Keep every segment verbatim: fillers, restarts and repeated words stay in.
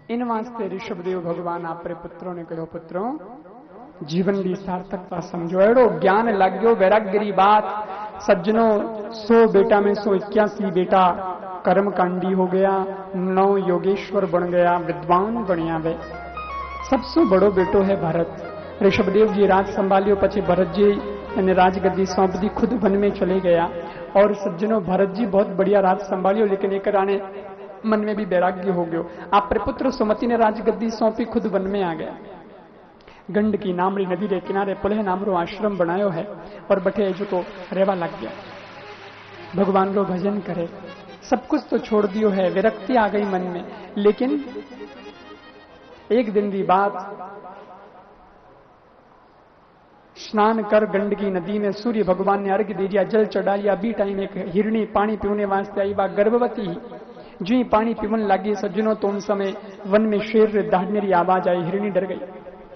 इन वास्ते ऋषभदेव भगवान आपरे पुत्रों ने कहो पुत्रों जीवन की सार्थकता समझो। एड़ो ज्ञान लग गयो वैराग्यरी बात सज्जनों। सौ बेटा में सौ इक्यासी बेटा कर्म कांडी हो गया, नौ योगेश्वर बन गया, विद्वान बनिया वे। सबसे बड़ो बेटो है भरत। ऋषभदेव जी राज संभालियो पछी भरत जी ने राजगद्दी सौंप दी, खुद वन में चले गया। और सज्जनों भरत जी बहुत बढ़िया राज संभालियो, लेकिन एक राणे मन में भी वैराग्य हो गयो। आप पुत्र सुमति ने राजगद्दी सौंपी, खुद वन में आ गया। गंड की नामरी नदी रे किनारे पुलह नामरो आश्रम बनायो है और बठे जो तो रेवा लग गया। भगवान रो भजन करे, सब कुछ तो छोड़ दियो है, विरक्ति आ गई मन में। लेकिन एक दिन की बात, स्नान कर गंडकी नदी में सूर्य भगवान ने अर्घ दे दिया, जल चढ़ा लिया। बी टाइम एक हिरणी पानी पीने वास्ते आई, बा गर्भवती ही जो ही पानी पीवन लगी सज्जनों तो उन समय वन में शेर दहाड़ने की आवाज आई। हिरणी डर गई,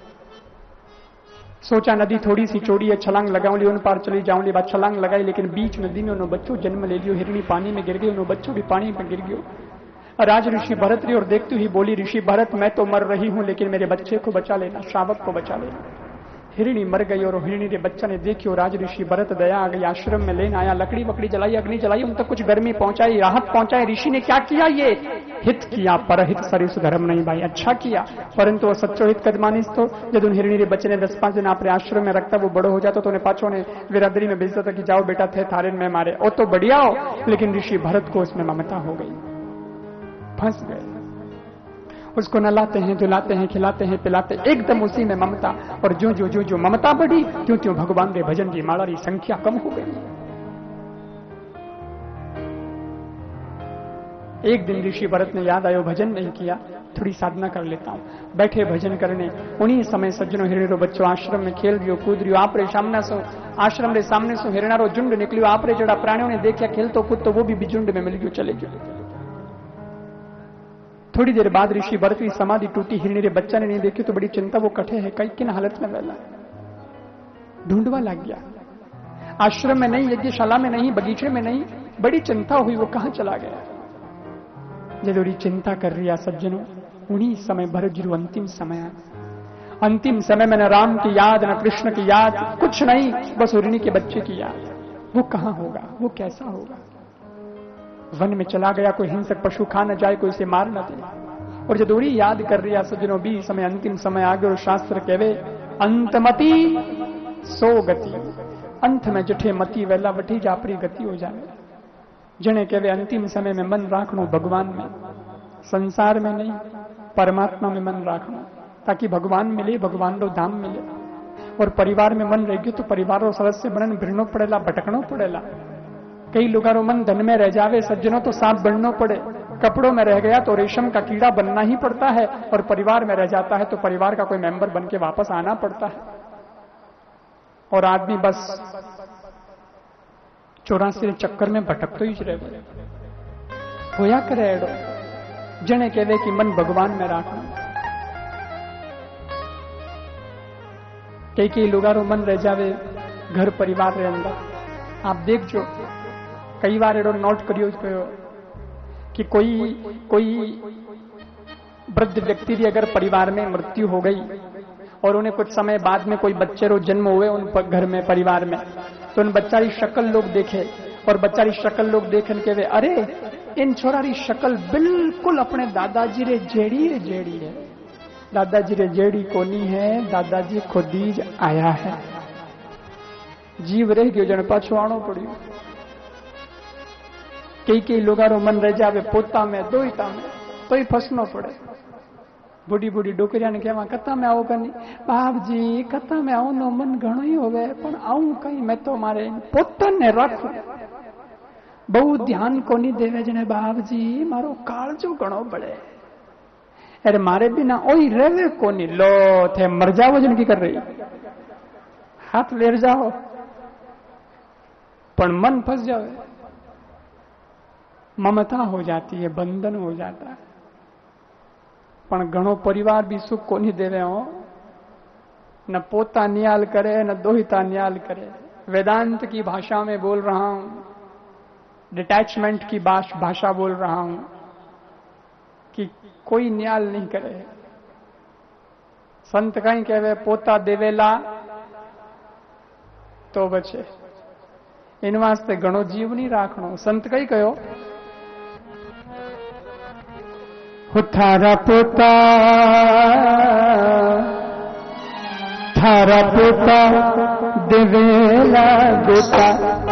सोचा नदी थोड़ी सी चौड़ी है, छलांग लगाऊंगी उन पार चली जाऊंगी। बात छलांग लगाई, लेकिन बीच नदी में उन्होंने बच्चों जन्म ले लियो। हिरणी पानी में गिर गई, उन्होंने बच्चों भी पानी में गिर गयो। राज ऋषि भरत रही और देखती हुई बोली, ऋषि भरत मैं तो मर रही हूं, लेकिन मेरे बच्चे को बचा लेना, श्रावक को बचा लेना। हिरणी मर गई और हिरणी के बच्चा ने देखियो। राज ऋषि भरत दया आ गई, आश्रम में लेना आया, लकड़ी वकड़ी जलाई, अग्नि जलाई, उन तक कुछ गर्मी पहुंचाई, राहत पहुंचाई। ऋषि ने क्या किया? ये हित किया, परहित सरिस धर्म नहीं भाई, अच्छा किया। परंतु वो सच्चो हित कदमानिस तो जब उन हिरणी के बच्चे ने दस पांच दिन अपने आश्रम में रखता, वो बड़ो हो जाता तो उन्हें पाछों ने बिरादरी में भेजता था कि जाओ बेटा थे थारे में मारे, वो तो बढ़िया हो। लेकिन ऋषि भरत को उसमें ममता हो गई, फंस गए। उसको नलाते हैं, दुलाते हैं, खिलाते हैं, पिलाते, एकदम उसी में ममता। और जो जो जो जो ममता बढ़ी, त्यों त्यों भगवान के भजन की माला की संख्या कम हो गई। एक दिन ऋषि भरत ने याद आयो भजन नहीं किया, थोड़ी साधना कर लेता हूं। बैठे भजन करने, उन्हीं समय सज्जनों हिरणो बच्चों आश्रम में खेल रियो, कूद रियो। आपरे सामने सो आश्रम रे सामने सो हिरणारो झुंड निकलियो। आपरे जड़ा प्राणियों ने देखा खेलतो कूदतो, वो भी झुंड में मिल गयो, चले गयो। थोड़ी देर बाद ऋषि भरत की समाधि टूटी। हिरणी रे बच्चा ने नहीं देखी तो बड़ी चिंता, वो कठे है कई किन हालत में रहला, ढूंढवा लग गया। आश्रम में नहीं, यज्ञशाला में नहीं, बगीचे में नहीं, बड़ी चिंता हुई, वो कहां चला गया। जरूरी चिंता कर रही सज्जनों, उन्हीं समय भरत जी अंतिम समय, अंतिम समय में न राम की याद न कृष्ण की याद, कुछ नहीं, बस हिरणी के बच्चे की याद। वो कहां होगा, वो कैसा होगा। वन में चला गया, कोई हिंसक पशु खा न जाए, कोई इसे मार न दे। और जदूरी याद कर रही सज्जनों, भी समय अंतिम समय आ गया। और शास्त्र कहवे अंतमति सो गति, अंत में जठे मती वेला वठी जापरी गति हो जाए। जने कहवे अंतिम समय में मन राखनो भगवान में, संसार में नहीं, परमात्मा में मन राखनो, ताकि भगवान मिले, भगवान रो धाम मिले। और परिवार में मन रह गयो तो परिवार रो सदस्य बनन भिड़नो पड़ेला, भटकनो पड़ेला। कई लोगों मन धन में रह जावे सज्जनों तो सांप बनना पड़े, कपड़ों में रह गया तो रेशम का कीड़ा बनना ही पड़ता है, और परिवार में रह जाता है तो परिवार का कोई मेंबर बन के वापस आना पड़ता है। और आदमी बस चौरासी चक्कर में भटक तो ही रहे। होया करे एडो जने कहवे कि मन भगवान में राखना। कई कई लोगारो मन रह जावे घर परिवार रे अंदर। आप देख जो कई बार एडो नोट करियो कि कोई कोई वृद्ध व्यक्ति की अगर परिवार में मृत्यु हो गई और उन्हें कुछ समय बाद में कोई बच्चे रो जन्म हुए उन घर में परिवार में, तो उन बच्चा की शक्ल लोग देखे और बच्चा की शक्ल लोग देखन के वे अरे इन छोरा की शक्ल बिल्कुल अपने दादाजी रे जेड़ी रे जेड़ी है। दादाजी रे जेड़ी कोनी है, दादाजी खुदीज आया है। जीव रह गयो जन पाछो आनो पड़ियो। कई कई लोगारो मन रह जावे पोता में दोईता में तो ही फसनो पड़े। बूढ़ी बूढ़ी डोकरिया ने कहवा कथा में आओ कनी बाप जी कथा में आओ नो मन घणो ही होवे पण आऊं कई मैं तो मारे पोता ने रखू बहु ध्यान कोनी देवे जने बाप जी मारो काळजो घणो बड़े। अरे मारे बिना ओई रेवे कोनी लो थे मर जाओ जन की कर रही हाथ लेर जाओ पण मन फंस जावे, ममता हो जाती है, बंधन हो जाता है। पण घणो परिवार भी सुख को नहीं देवे हो, न पोता न्याल करे न दोहिता न्याल करे। वेदांत की भाषा में बोल रहा हूं, डिटैचमेंट की भाषा बोल रहा हूं। कि कोई न्याल नहीं करे। संत कहीं कहवे पोता देवेला तो बचे, इन वास्ते घणो जीव नहीं राखणो। संत कहीं कहो थारा पोता थारा पोता देवेला गोता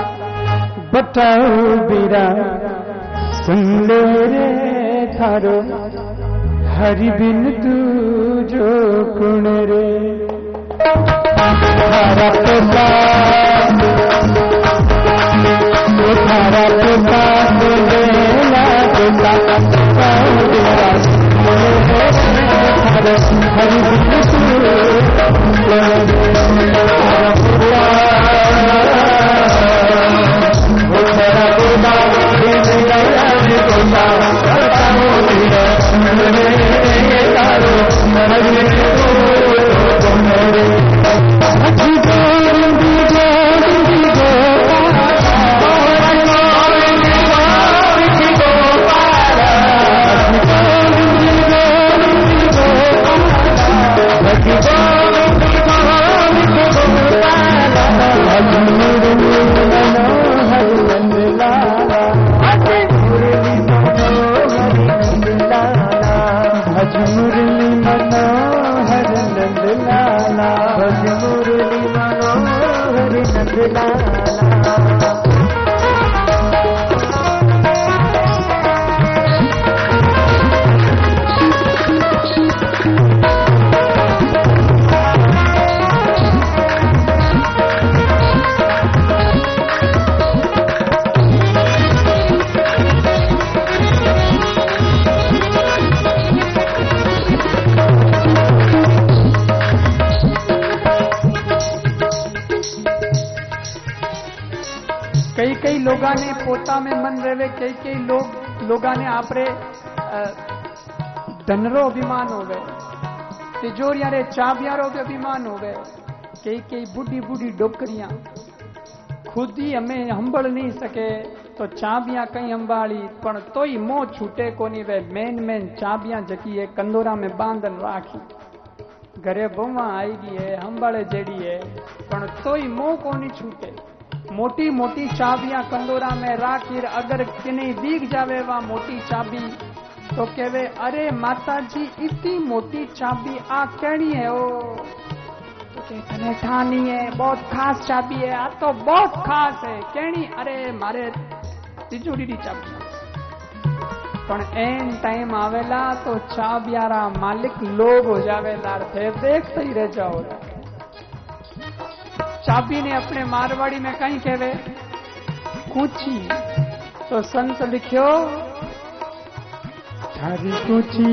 बताओ बीरा सुन ले रे थारो हरि बिन तू जो कुण रे। थारा पोता थारा पोता देवेला गोता बताओ बीरा हरि बिन तू कई कई लोगा ने पोता में मन रहे, कई कई लोग लोगा ने आपरे धनरो अभिमान हो गए, तिजोरियां रे चाबियारो भी अभिमान हो गए। कई कई बूढ़ी बूढ़ी डोकरियां खुद ही हमें हंबड़ नहीं सके तो चाबियां कई हंबाड़ी पण तो ही मोह छूटे कोनी। वे मेन मेन चाबियां जकी है कंदोरा में बांधन राखी, घरे बुमा आई गई है हंबड़े जेड़ी है पण तो ही मोह कोनी छूटे। मोटी मोटी चाबियां कंदोरा में राखी, अगर किन्हीं दीख जावे वह मोटी चाबी तो कहवे अरे माता जी इतनी मोटी चाबी आ कहनी है ओ तो कहते ठानी है बहुत खास चाबी है, आ तो बहुत खास है कहनी अरे मारे तिजोरी री चाबी। पण एन टाइम आवेला तो चाबियारा मालिक लोग हो जावेला, थे देखते ही रह जाओ। चाबी ने अपने मारवाड़ी में कहीं कहवे कूची तो संत लिखियो थारी कूची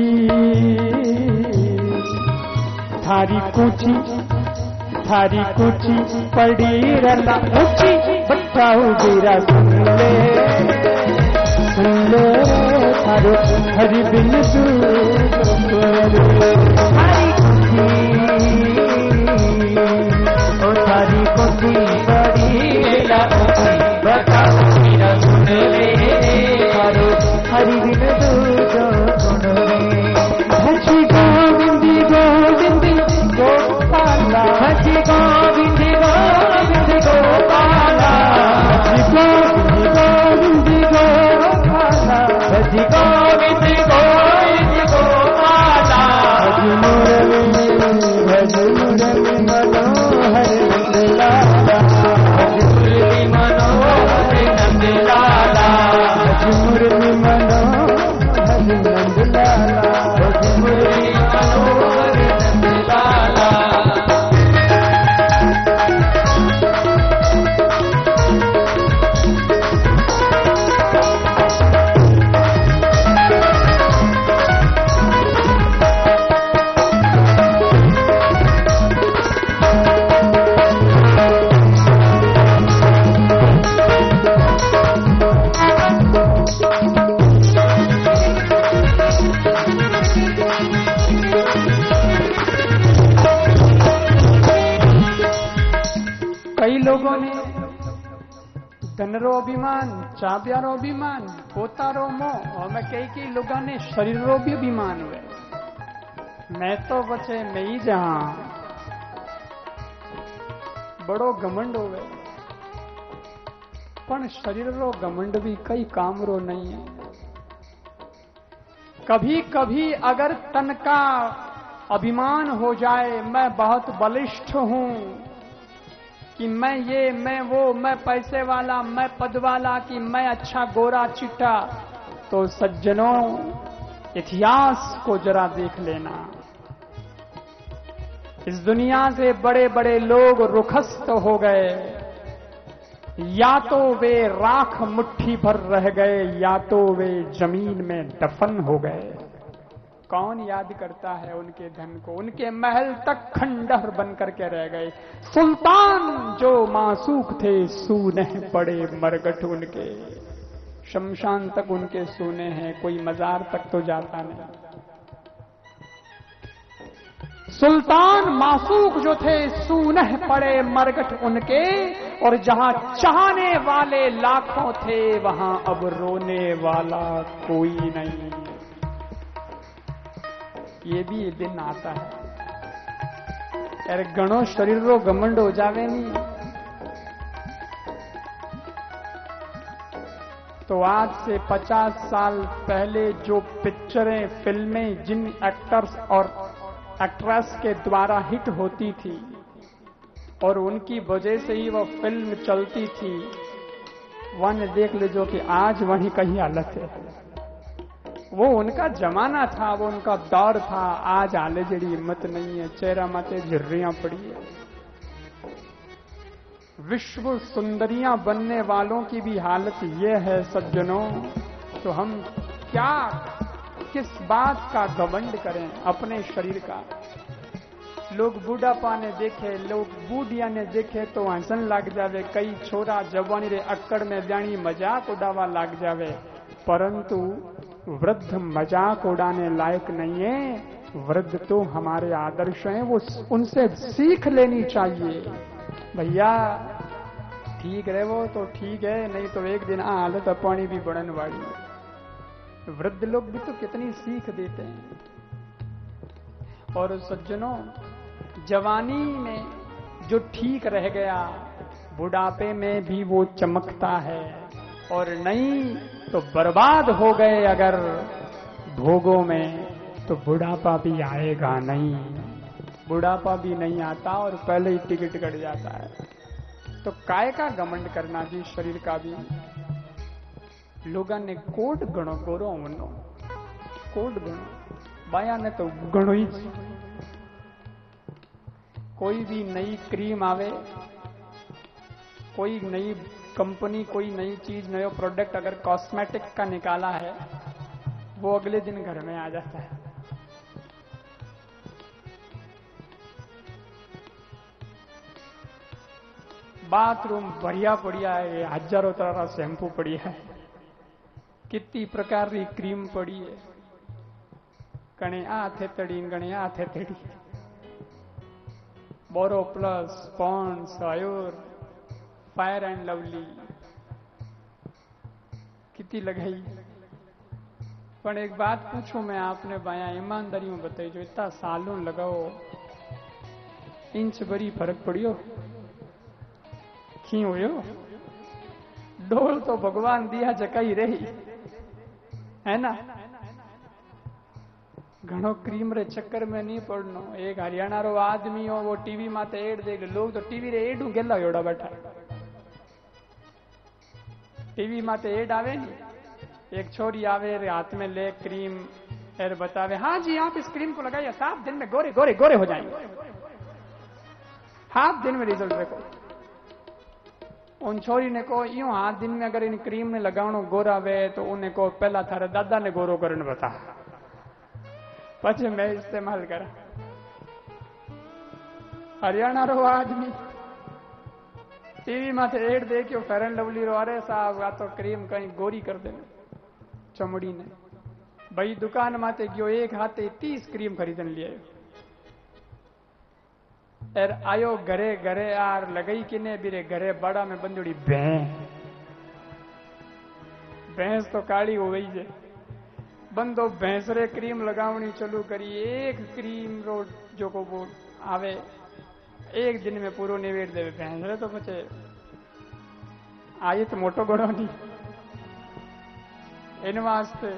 थारी कूची थारी कूची पड़ी रला ऊंची बताओ बीरा सुन ले सुन ले थारो हरि बिन तू थारी कूची थारी कोठी बड़ी लाठी बताओ मेरा सुन ले थारो हरि बिन तू जो गुण रे। हसी गोविंदी गोविंदी गोपाला हसी गोविंदी गोविंदी गोपाला हसी गोविंदी गोविंदी गोपाला हसी गोविंदी गोविंदी गोपाला हसी मुरली हसी मुरली मनोहर नंदलाला हसी मुरली मनोहर नंदलाला हसी मुरली मनोहर नंदलाला हसी मुरली मनोहर नंदलाला। धनरो अभिमान, चाब्यारो अभिमान, पोतारो मोह और मैं कई कई लोगों ने शरीरो भी अभिमान हुए। मैं तो बचे मैं ही जहां बड़ो घमंड हो गए। पण शरीरो घमंड भी कई कामरो नहीं है। कभी कभी अगर तन का अभिमान हो जाए, मैं बहुत बलिष्ठ हूं, कि मैं ये मैं वो, मैं पैसे वाला, मैं पद वाला, कि मैं अच्छा गोरा चिट्टा, तो सज्जनों इतिहास को जरा देख लेना। इस दुनिया से बड़े बड़े लोग रुखस्त हो गए, या तो वे राख मुट्ठी भर रह गए, या तो वे जमीन में दफन हो गए। कौन याद करता है उनके धन को? उनके महल तक खंडहर बनकर के रह गए। सुल्तान जो मासूक थे, सूने पड़े मरगट उनके। शमशान तक उनके सोने हैं, कोई मजार तक तो जाता नहीं। सुल्तान मासूक जो थे, सूने पड़े मरगट उनके। और जहां चाहने वाले लाखों थे, वहां अब रोने वाला कोई नहीं। ये भी ये दिन आता है। अरे गणो शरीर रो घमंड हो जावे नहीं तो आज से पचास साल पहले जो पिक्चरें, फिल्में जिन एक्टर्स और एक्ट्रेस के द्वारा हिट होती थी और उनकी वजह से ही वह फिल्म चलती थी, वन देख लीजिए कि आज वही कहीं हालत है। वो उनका जमाना था, वो उनका दौर था। आज आले जड़ी हिम्मत नहीं है, चेहरा माते झिर्रियां पड़ी है। विश्व सुंदरियां बनने वालों की भी हालत ये है सज्जनों। तो हम क्या किस बात का घमंड करें अपने शरीर का? लोग बूढ़ापा ने देखे, लोग बूढ़िया ने देखे तो हंसन लग जावे। कई छोरा जवानी रे अक्कड़ में जानी मजाक उड़ावा लग जावे, परंतु वृद्ध मजाक उड़ाने लायक नहीं है। वृद्ध तो हमारे आदर्श हैं, वो उनसे सीख लेनी चाहिए। भैया ठीक रहे वो तो ठीक है, नहीं तो एक दिन आ हालत अपनी भी बढ़न वाली है। वृद्ध लोग भी तो कितनी सीख देते हैं। और सज्जनों, जवानी में जो ठीक रह गया, बुढ़ापे में भी वो चमकता है। और नहीं तो बर्बाद हो गए अगर भोगों में, तो बुढ़ापा भी आएगा नहीं। बुढ़ापा भी नहीं आता और पहले ही टिकट कट जाता है। तो काय का घमंड करना जी शरीर का भी? लोगों ने कोट गणो गोरो मनो, कोट गणो बाया ने तो गणो ही। कोई भी नई क्रीम आवे, कोई नई कंपनी, कोई नई चीज, नया प्रोडक्ट अगर कॉस्मेटिक का निकाला है, वो अगले दिन घर में आ जाता है। बाथरूम बढ़िया बढ़िया है, हजारों तरह का शैम्पू पड़ी है, कितनी प्रकार की क्रीम पड़ी है। गणे आ थे तड़ी, गणे आ थे तड़ी, Boro Plus, Pond's, Ayur, Fair and Lovely, कितनी लगाई। पर एक बात पूछूं मैं आपने बाया ईमानदारी में बताई, जो इतना सालों लगाओ, इंच भरी फर्क पड़ियो? क्यों हुयो? डोल तो भगवान दिया जकाई रही है ना। घणो क्रीम रे चक्कर में नहीं पड़नो। एक हरियाणा रो आदमी हो, वो टीवी माते एड देख, लोग तो टीवी रे एड गेला योड़ा बैठा। टीवी माते एड आवे नी, एक छोरी आवे रे हाथ में ले क्रीम और बतावे, हाँ जी आप इस क्रीम को लगाइए, सात दिन में गोरे गोरे गोरे हो जाएंगे, हाथ दिन में रिजल्ट देखो। उन छोरी ने को यूं हाथ दिन में अगर इन क्रीम ने लगावनो गोरा वे, तो उन्हें को पहला थारे दादा ने गोरो करने बता, पचे मैं इस्तेमाल करा। हरियाणा रो आदमी टीवी माथे एड देखियो फेयर एंड लवली रो, अरे साहब आ तो क्रीम कहीं गोरी कर दे चमड़ी ने। भाई दुकान माथे गयो, एक हाथे तीस क्रीम खरीदन लिए एर आयो घरे घरे आर लगई किने बीरे घरे बड़ा में बंदुड़ी भैं भैंस तो काली हो गई है। बंदो भैंस रे क्रीम लगावनी चालू करी। एक क्रीम रो जो को वो आवे एक दिन में पूरो निवेड़ देवे भैंस रे। तो पचे आये तो मोटो घोड़ो नहीं इन वास्ते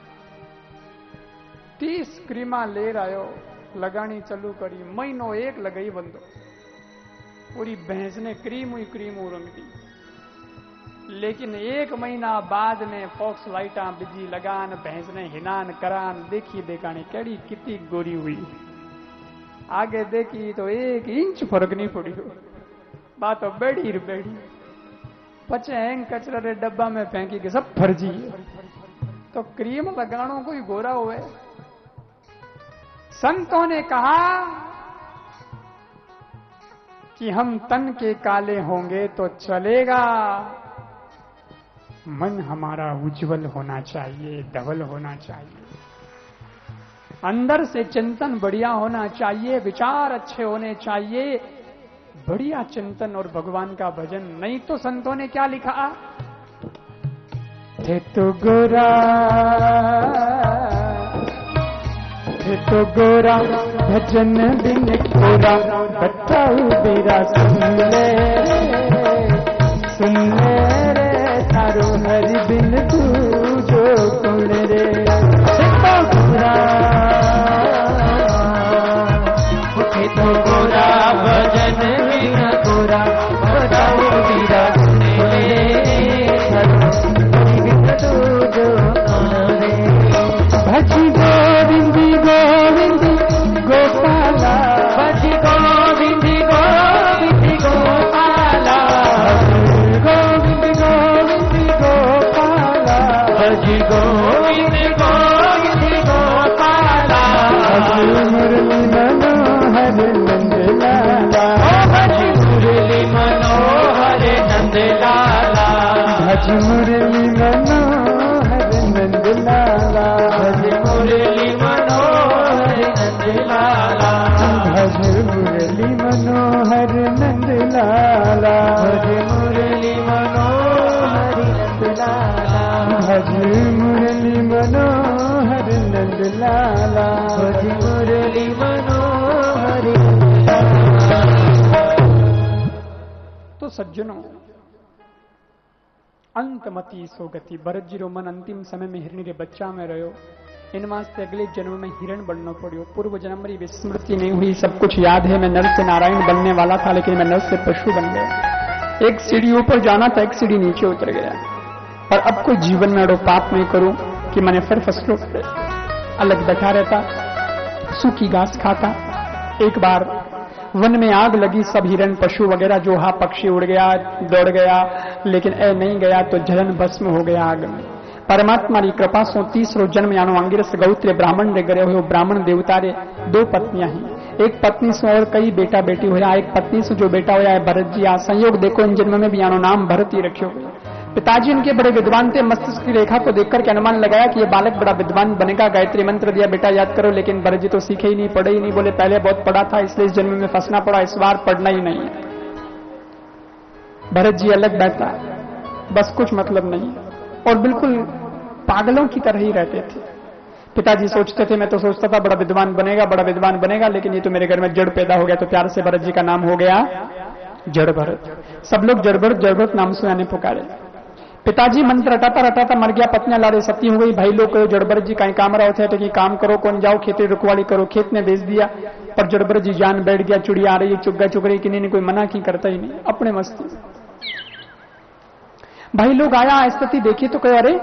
तीस क्रीमा ले आयो लगानी चालू करी। महीनो एक लगाई बंदो पूरी भैंस ने क्रीम हुई क्रीम रंग दी। लेकिन एक महीना बाद में फॉक्स लाइटा बिजी लगान भैंस ने हिनान करान देखी बेकानी केड़ी कितनी गोरी हुई। आगे देखी तो एक इंच फर्क नहीं पड़ी हो। बात तो बेड़ी बेड़ी पचे हैंग कचरा रे डब्बा में फेंकी के सब फर्जी है। तो क्रीम लगानो कोई गोरा हुए। संतों ने कहा कि हम तन के काले होंगे तो चलेगा, मन हमारा उज्जवल होना चाहिए, धवल होना चाहिए, अंदर से चिंतन बढ़िया होना चाहिए, विचार अच्छे होने चाहिए, बढ़िया चिंतन और भगवान का भजन। नहीं तो संतों ने क्या लिखा, थे तो गोरा थे तो गोरा भजन बिन कोरा, बताऊ बेरा सुन ले सुन ले रे तारो हरि बिन तू जो कुण रे। थे तो गोरा थे तो गोरा भजन बिन कोरा, बताऊ बेरा सुन ले तारो बिन तू जो कुण रे। भज गोविंद गोविंद गोपाला, भज गोविंद गोविंद गोपाला, गोविंद गोविंद गोपाला, भज गोविंद गोविंद गोपाला, भज मुरली मनोहर नंद लाला, भज मुरली मनोहर नंद लाला, भज मुरली मनोहर नंद लाला, भज मुरली मनोहर नंद लाला, भज मुरली मनोहर नंद लाला, भज मुरली मनोहर नंद लाला, भज मुरली मनोहर नंद लाला, भज मुरली मनोहर नंद लाला। तो सज्जनों, अंतमती सोगति भरत जी रो मन अंतिम समय में हिरणी रे बच्चा में रहो। इन वास्ते अगले जन्म में हिरण बनना पड़ो। पूर्व जन्म मेरी विस्मृति नहीं हुई, सब कुछ याद है। मैं नर से नारायण बनने वाला था, लेकिन मैं नर से पशु बन गया। एक सीढ़ी ऊपर जाना था, एक सीढ़ी नीचे उतर गया। और अब कोई जीवन में अड़ो पाप नहीं करूं कि मैंने फिर फसलों पे अलग बैठा रहता, सूखी घास खाता। एक बार वन में आग लगी, सब हिरण पशु वगैरह जो हा पक्षी उड़ गया, दौड़ गया, लेकिन ए नहीं गया तो जलन भस्म हो गया आग में। परमात्मा की कृपा सो तीसरो जन्म यानो अंगिरस गौत्र ब्राह्मण रे गए हुए। ब्राह्मण देवता रे दो पत्नियां हैं, एक पत्नी से और कई बेटा बेटी होया। एक पत्नी से जो बेटा होया है भरत जी। आ संयोग देखो इन जन्म में भी यानो नाम भरत ही रखियो। पिताजी इनके बड़े विद्वान थे, मस्तिष्क की रेखा को देखकर के अनुमान लगाया कि ये बालक बड़ा विद्वान बनेगा। गायत्री मंत्र दिया, बेटा याद करो। लेकिन भरत जी तो सीखे ही नहीं, पढ़े ही नहीं। बोले पहले बहुत पढ़ा था, इसलिए इस जन्म में फंसना पड़ा, इस बार पढ़ना ही नहीं है। भरत जी अलग बैठा, बस कुछ मतलब नहीं, और बिल्कुल पागलों की तरह ही रहते थे। पिताजी सोचते थे, मैं तो सोचता था बड़ा विद्वान बनेगा, बड़ा विद्वान बनेगा, लेकिन ये तो मेरे घर में जड़ पैदा हो गया। तो प्यार से भरत जी का नाम हो गया जड़ भरत। सब लोग जड़ भरत जड़ भरत नाम से आने पुकारे। पिताजी मंत्र रटाता रटाता मर गया, पत्नियां लारे सती हो गई। भाई लोग कहो जड़भरत जी कहीं काम रहो थे, तो कि काम करो, कौन जाओ खेती रुकवाड़ी करो। खेत ने भेज दिया, पर जड़भरत जी जान बैठ गया। चिड़िया आ रही है, चुग्गा चुग रही, किन्हीं ने कोई मना की, करता ही नहीं, अपने मस्ती। भाई लोग आया, स्थिति देखी तो कहे अरे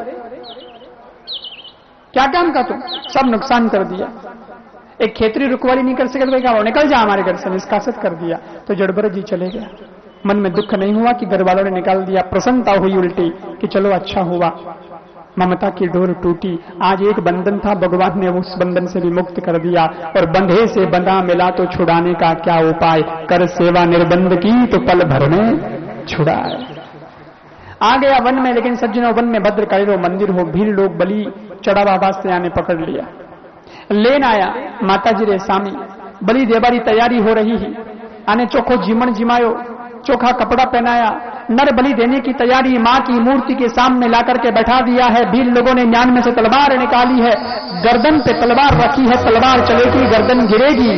क्या काम का तुम, सब नुकसान कर दिया। एक खेतरी रुकवाड़ी नहीं कर सके तो क्या निकल जा हमारे घर से, निष्कासित कर दिया। तो जड़भरत जी चले गया। मन में दुख नहीं हुआ कि घर वालों ने निकाल दिया, प्रसन्नता हुई उल्टी कि चलो अच्छा हुआ। ममता की डोर टूटी। आज एक बंधन था, भगवान ने उस बंधन से भी मुक्त कर दिया। और बंधे से बंधा मिला तो छुड़ाने का क्या उपाय, कर सेवा निर्बंध की तो पल भर में छुड़ाए। आ गया वन में, लेकिन सज्जनों वन में भद्र कायरो मंदिर हो, भीड़ लोग बलि चढ़ावा वास्ते आने पकड़ लिया, लेन आया माता जी रे सामी। बलि देवारी तैयारी हो रही ही, आने चोखो जीमण जिमायो, चोखा कपड़ा पहनाया, नर बलि देने की तैयारी मां की मूर्ति के सामने लाकर के बैठा दिया है। भील लोगों ने म्यान में से तलवार निकाली है, गर्दन पे तलवार रखी है, तलवार चलेगी गर्दन गिरेगी।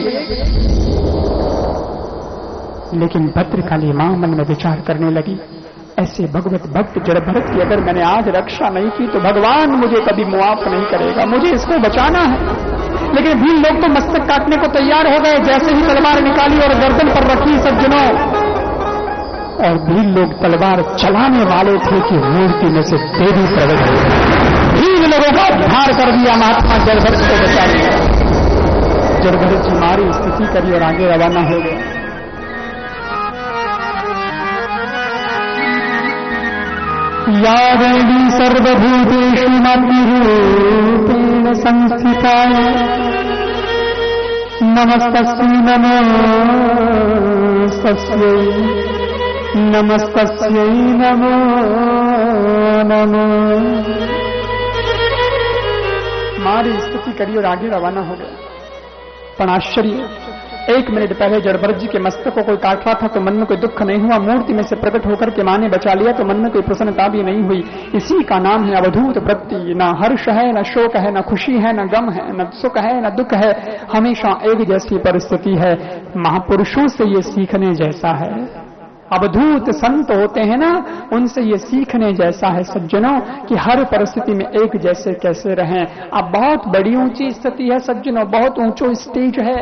लेकिन भद्रकाली मां मन में विचार करने लगी, ऐसे भगवत भक्त जड़ भरत की अगर मैंने आज रक्षा नहीं की तो भगवान मुझे कभी मुआफ नहीं करेगा, मुझे इसको बचाना है। लेकिन भील लोग तो मस्तक काटने को तैयार हो गए। जैसे ही तलवार निकाली और गर्दन पर रखी सज्जनों, और भील लोग तलवार चलाने वाले थे कि मूर्ति में से देवी प्रकट हुई। भील लोगों का उद्धार कर दिया, महात्मा जड़ भरत को बचा लिया। जड़ भरत जी मारी, स्तुति करी और आगे रवाना हो गए। या देवी सर्वभूतेषु मातृरूपेण संस्थिता नमस्तस्यै नमस्तस्यै नमस्तस्यै नमो नमः। मारी स्तुति करी और आगे रवाना हो गया। पण आश्चर्य, एक मिनट पहले जड़ भरत जी के मस्तक को कोई काट रहा था तो मन में कोई दुख नहीं हुआ। मूर्ति में से प्रकट होकर के मां ने बचा लिया तो मन में कोई प्रसन्नता भी नहीं हुई। इसी का नाम है अवधूत वृत्ति। न हर्ष है, न शोक है, न खुशी है, न गम है, न सुख है, न दुख है, हमेशा एक जैसी परिस्थिति है। महापुरुषों से ये सीखने जैसा है। अवधूत संत होते हैं ना, उनसे ये सीखने जैसा है सज्जनों कि हर परिस्थिति में एक जैसे कैसे रहें। अब बहुत बड़ी ऊंची स्थिति है सज्जनों, बहुत ऊंचो स्टेज है।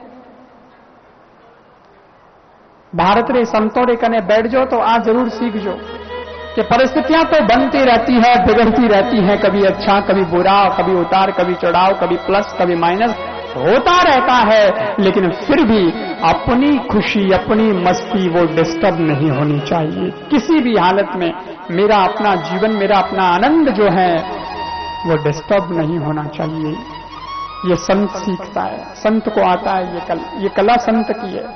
भारत रे संतों रे कने बैठ जाओ तो आज जरूर सीख जो कि परिस्थितियां तो बनती रहती है, बिगड़ती रहती हैं, कभी अच्छा कभी बुरा, कभी उतार कभी चढ़ाव, कभी प्लस कभी माइनस होता रहता है। लेकिन फिर भी अपनी खुशी, अपनी मस्ती वो डिस्टर्ब नहीं होनी चाहिए किसी भी हालत में। मेरा अपना जीवन, मेरा अपना आनंद जो है वो डिस्टर्ब नहीं होना चाहिए। ये संत सीखता है, संत को आता है ये कला, ये कला संत की है।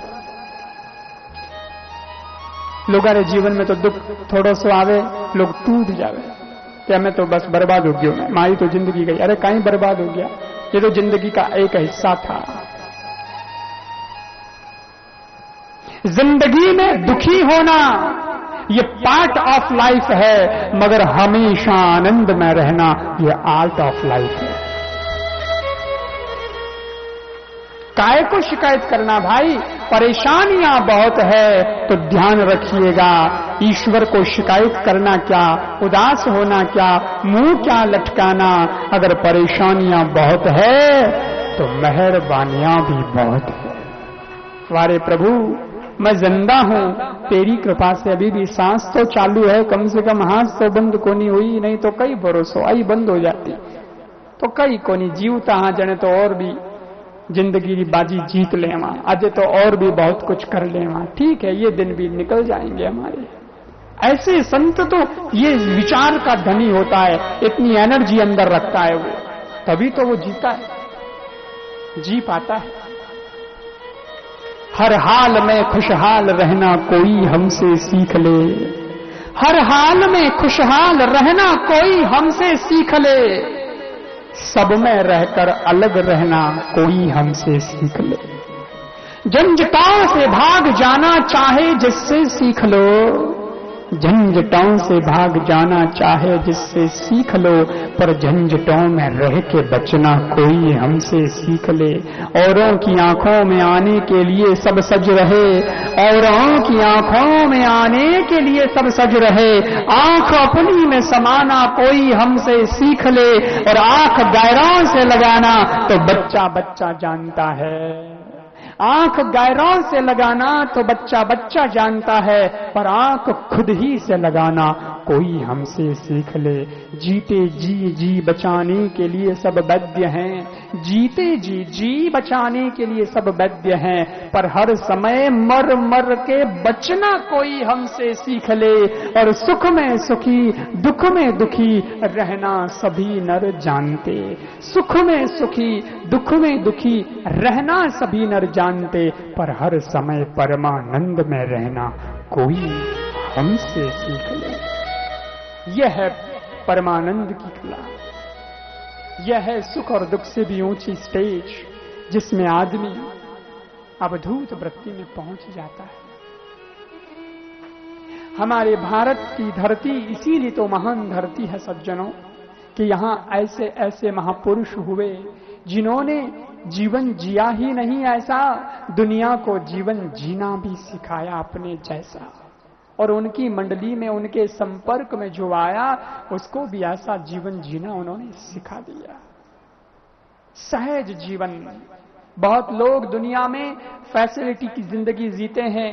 लोगों रे जीवन में तो दुख थोड़ो सो आवे, लोग टूट जावे कि हमें तो बस बर्बाद हो गया, मारी तो जिंदगी गई। अरे कहीं बर्बाद हो गया, ये तो जिंदगी का एक हिस्सा था। जिंदगी में दुखी होना ये पार्ट ऑफ लाइफ है, मगर हमेशा आनंद में रहना ये आर्ट ऑफ लाइफ है। काय को शिकायत करना भाई, परेशानियां बहुत है तो ध्यान रखिएगा। ईश्वर को शिकायत करना क्या, उदास होना क्या, मुंह क्या लटकाना। अगर परेशानियां बहुत है तो मेहरबानियां भी बहुत है। वारे प्रभु मैं जिंदा हूं, तेरी कृपा से अभी भी सांस तो चालू है, कम से कम हाथ तो बंद कोनी हुई, नहीं तो कई भरोसो आई बंद हो जाती तो कई कोनी जीवता। हाँ जने तो और भी जिंदगी की बाजी जीत ले वहां, आज तो और भी बहुत कुछ कर ले वहां। ठीक है, ये दिन भी निकल जाएंगे हमारे। ऐसे संत तो ये विचार का धनी होता है, इतनी एनर्जी अंदर रखता है वो, तभी तो वो जीता है, जी पाता है। हर हाल में खुशहाल रहना कोई हमसे सीख ले, हर हाल में खुशहाल रहना कोई हमसे सीख ले, सब में रहकर अलग रहना कोई हमसे सीख ले। झंझटों से भाग जाना चाहे जिससे सीख लो, झंझटों से भाग जाना चाहे जिससे सीख लो, पर झंझटों में रह के बचना कोई हमसे सीख ले। औरों की आंखों में आने के लिए सब सज रहे, औरों की आंखों में आने के लिए सब सज रहे, आंख अपनी में समाना कोई हमसे सीख ले, और आंख गैरों से लगाना तो बच्चा बच्चा जानता है। आंख गैरों से लगाना तो बच्चा बच्चा जानता है, पर आंख खुद ही से लगाना कोई हमसे सीख ले। जीते जी जी बचाने के लिए सब वैद्य हैं, जीते जी जी बचाने के लिए सब वैद्य हैं, पर हर समय मर मर के बचना कोई हमसे सीख ले। और सुख में सुखी दुख में दुखी रहना सभी नर जानते, सुख में सुखी दुख में दुखी रहना सभी नर जानते, पर हर समय परमानंद में रहना कोई हमसे सीख ले। यह है परमानंद की कला, यह है सुख और दुख से भी ऊंची स्टेज जिसमें आदमी अवधूत वृत्ति में पहुंच जाता है। हमारे भारत की धरती इसीलिए तो महान धरती है सज्जनों, कि यहां ऐसे ऐसे महापुरुष हुए जिन्होंने जीवन जिया ही नहीं ऐसा, दुनिया को जीवन जीना भी सिखाया अपने जैसा। और उनकी मंडली में, उनके संपर्क में जो आया उसको भी ऐसा जीवन जीना उन्होंने सिखा दिया। सहज जीवन। बहुत लोग दुनिया में फैसिलिटी की जिंदगी जीते हैं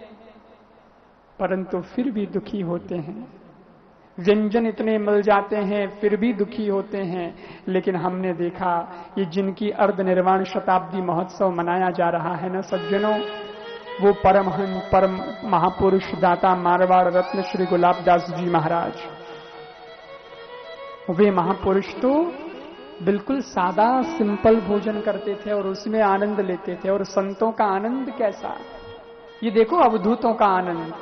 परंतु फिर भी दुखी होते हैं। व्यंजन इतने मिल जाते हैं फिर भी दुखी होते हैं। लेकिन हमने देखा ये जिनकी अर्धनिर्वाण शताब्दी महोत्सव मनाया जा रहा है ना सज्जनों, वो परमहंस परम महापुरुष दाता मारवाड़ रत्न श्री गुलाबदास जी महाराज। वे महापुरुष तो बिल्कुल सादा सिंपल भोजन करते थे और उसमें आनंद लेते थे। और संतों का आनंद कैसा, ये देखो अवधूतों का आनंद।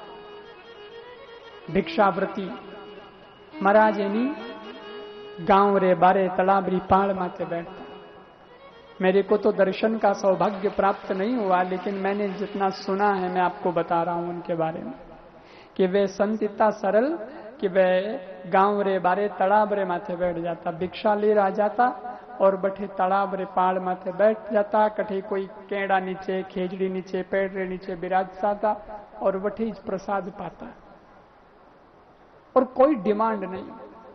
भिक्षाव्रती महाराज यानी गांव रे बारे तलाबरी पाड़ माथे बैठता। मेरे को तो दर्शन का सौभाग्य प्राप्त नहीं हुआ, लेकिन मैंने जितना सुना है मैं आपको बता रहा हूं उनके बारे में, कि वे संत इतना सरल कि वे गांव रे बारे तड़ाब रे माथे बैठ जाता, भिक्षा ले आ जाता और बठे तड़ाब रे पाड़ माथे बैठ जाता। कठे कोई केड़ा नीचे, खेजड़ी नीचे, पेड़ रे नीचे विराज जाता और बठे प्रसाद पाता और कोई डिमांड नहीं।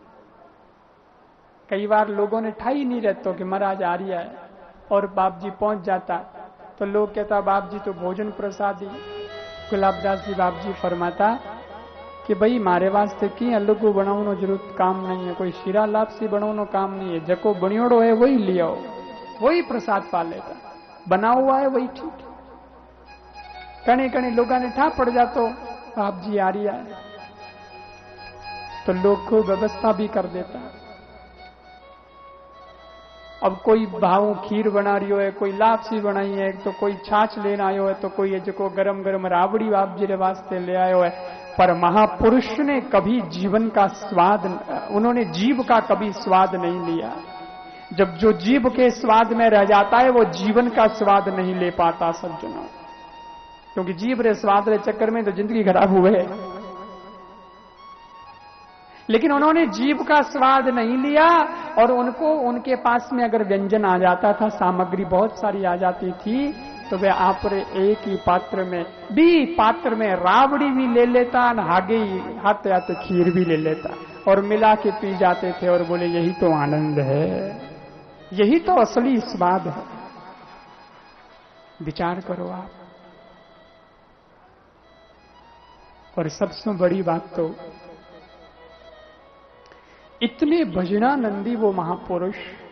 कई बार लोगों ने ठाई नहीं रहता कि महाराज आ रही है और बाप जी पहुंच जाता तो लोग कहता बाप जी तो भोजन प्रसाद ही। गुलाबदास जी बाप जी फरमाता कि भाई मारे वास्ते की अलगू बनावनो जरूरत काम नहीं है, कोई शीरा लापसी बनावनो काम नहीं है, जको बनियोड़ो है वही ले आओ, वही प्रसाद पा लेगा, बना हुआ है वही ठीक है। कने कने लोगों ने ठा पड़ जातो बाप जी आ रही है तो लोग को व्यवस्था भी कर देता। अब कोई भाव खीर बना रही हो है, कोई लापसी बनाई है, तो कोई छाछ लेना आयो है, तो कोई है जो गरम गरम राबड़ी बाप जी रे वास्ते ले आयो है। पर महापुरुष ने कभी जीवन का स्वाद, उन्होंने जीव का कभी स्वाद नहीं लिया। जब जो जीव के स्वाद में रह जाता है वो जीवन का स्वाद नहीं ले पाता सज्जनों, क्योंकि जीव रे स्वाद रे चक्कर में तो जिंदगी खराब हुए। लेकिन उन्होंने जीव का स्वाद नहीं लिया और उनको, उनके पास में अगर व्यंजन आ जाता था, सामग्री बहुत सारी आ जाती थी, तो वे आप रे एक ही पात्र में भी पात्र में रावड़ी भी ले लेता, आगे ही हाथ या तो खीर भी ले लेता और मिला के पी जाते थे और बोले यही तो आनंद है, यही तो असली स्वाद है। विचार करो आप। और सबसे बड़ी बात तो इतने भजनानंदी वो महापुरुष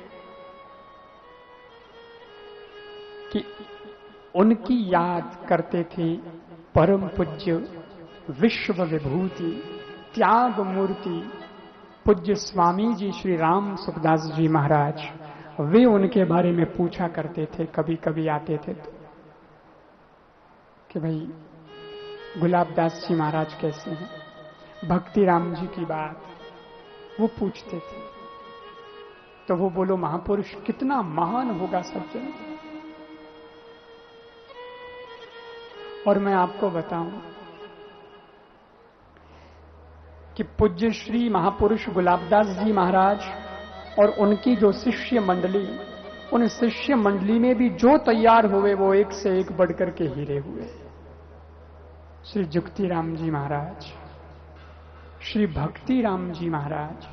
कि उनकी याद करते थे परम पूज्य विश्व विभूति त्याग मूर्ति पूज्य स्वामी जी श्री राम सुखदास जी महाराज। वे उनके बारे में पूछा करते थे, कभी कभी आते थे तो कि भाई गुलाबदास जी महाराज कैसे हैं, भक्ति राम जी की बात वो पूछते थे। तो वो बोलो महापुरुष कितना महान होगा सज्जन। और मैं आपको बताऊं कि पूज्य श्री महापुरुष गुलाबदास जी महाराज और उनकी जो शिष्य मंडली, उन शिष्य मंडली में भी जो तैयार हुए वो एक से एक बढ़कर के हीरे हुए। श्री जुक्ति राम जी महाराज, श्री भक्ति राम जी महाराज,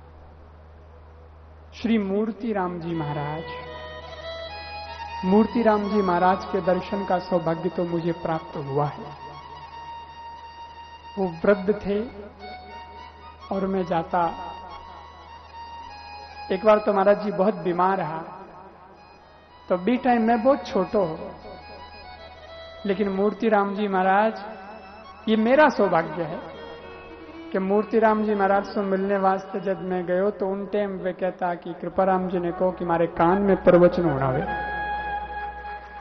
श्री मूर्ति राम जी महाराज। मूर्ति राम जी महाराज के दर्शन का सौभाग्य तो मुझे प्राप्त हुआ है। वो वृद्ध थे और मैं जाता, एक बार तो महाराज जी बहुत बीमार रहा, तो बी टाइम में बहुत छोटो हो, लेकिन मूर्ति राम जी महाराज, ये मेरा सौभाग्य है कि मूर्ति राम जी महाराज से मिलने वास्ते जब मैं गयो तो उन टाइम वे कहता कि कृपा राम जी ने कहो कि मारे कान में प्रवचन होना है।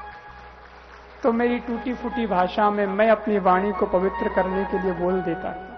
तो मेरी टूटी फूटी भाषा में मैं अपनी वाणी को पवित्र करने के लिए बोल देता।